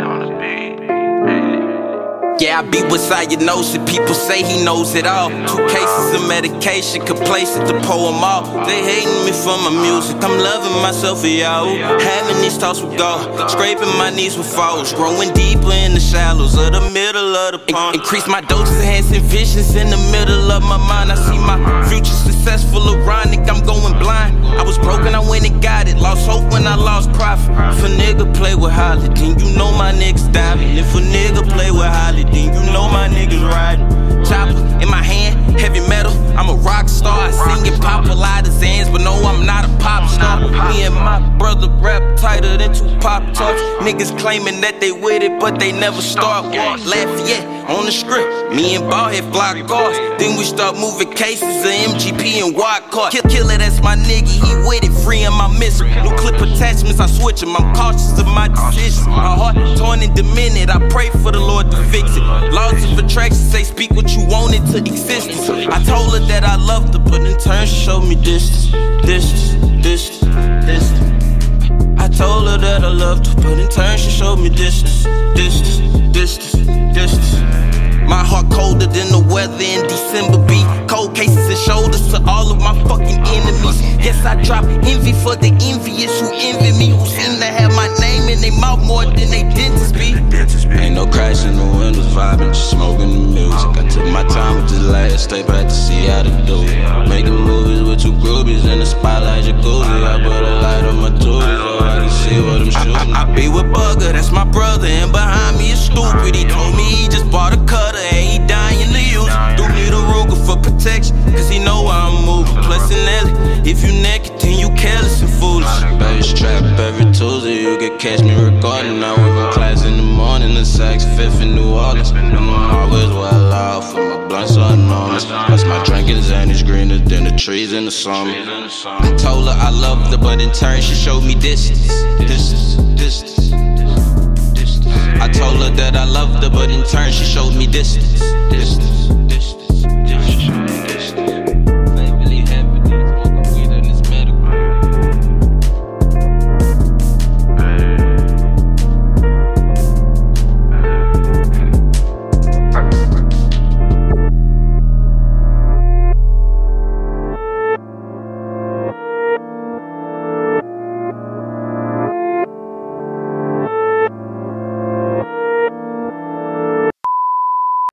Yeah, I be with Cyanosis, people say he knows it all. 2 cases of medication, complacent to pour them all. They hating me for my music, I'm loving myself for y'all. Having these talks with God, scraping my knees with falls. Growing deeper in the shallows of the middle of the pond. Increase my doses, enhancing visions in the middle of my mind. I see my future successful, ironic, I'm going blind. I was broken, I went and got it. Lost hope when I lost profit. If a nigga play with Holly, then you know my niggas diving. If a nigga play with Holly, then you know my niggas riding. Chopper in my hand, heavy metal, I'm a rock star. I sing it pop a lot of Zans, but no, I'm not a pop star. Me and my brother rap tighter than 2 Pop-Tarts. Niggas claiming that they with it, but they never start. Lafayette on the script, me and Ballhead block cars. Then we start moving cases of MGP and Watt cars. Killer, that's my nigga, he with it, freeing my missile. New clip attachments, I switch them, I'm cautious of my decisions. My heart torn and demented, I pray for the Lord to fix it. Laws of attraction say speak what you want into existence. I told her that I loved her, but in turn she showed me distance. I told her that I loved her, but in turn she showed me distance. My heart colder than the weather in December be. Cold cases and shoulders to all of my fucking enemies. Yes, I drop envy for the envious who envy me, who seem to have my name in their mouth more than they dentists be. Ain't no crash in the windows, vibing, just smoking the music. I took my time with this last tape, had to see how to do it. Making movies with 2 groupies in the spotlight jacuzzi. I put a light on my tools so I can see what I'm shooting. I be with Bugger, that's my brother, and behind me is stupid. He told me he just bought a cutter and he dying to use. Do need a Ruger for protection, cause he know where I'm moving. Plus in Ellie, if you naked, then you careless and foolish. Bass trap every Tuesday, you can catch me recording. I work in class in the morning, the Saks Fifth in New Orleans. I'm always well out for my blunts are enormous. Plus my drinking's and it's greener than the trees in the summer. I told her I loved her, but in turn she showed me distance. I told her that I loved her, but in turn she showed me distance.